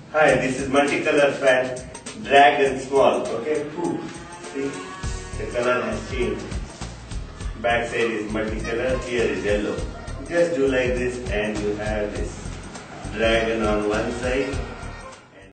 Hi, this is multicolor fan, drag and small. Okay, see, the color has changed. Back side is multicolor, here is yellow. Just do like this and you have this dragon on one side